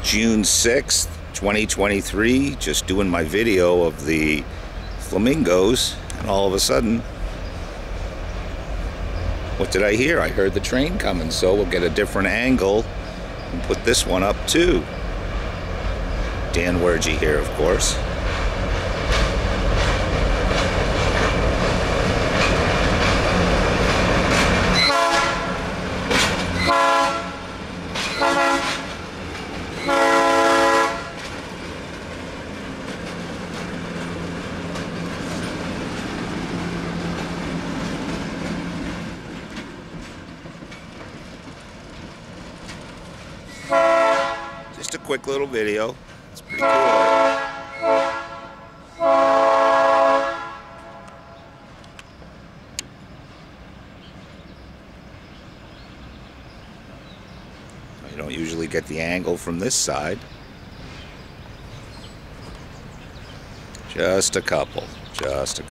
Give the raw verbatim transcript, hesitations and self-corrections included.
June sixth, twenty twenty-three, just doing my video of the Flamingos, and all of a sudden, what did I hear? I heard the train coming, so we'll get a different angle and put this one up too. Dan Wergy here, of course. Just a quick little video. It's pretty cool. You don't usually get the angle from this side. Just a couple. Just a